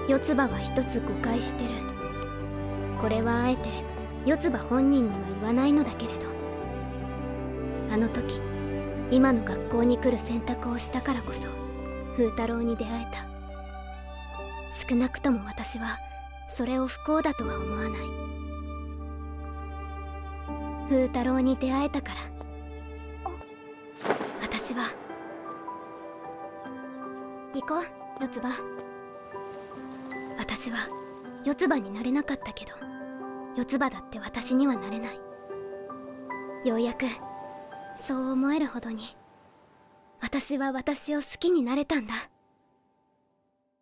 四つ葉は一つ誤解してる。これはあえて四つ葉本人には言わないのだけれど、あの時今の学校に来る選択をしたからこそ風太郎に出会えた。少なくとも私はそれを不幸だとは思わない。風太郎に出会えたから。私は行こう、四つ葉。私は四つ葉になれなかったけど、四つ葉だって私にはなれない。ようやくそう思えるほどに私は私を好きになれたんだ。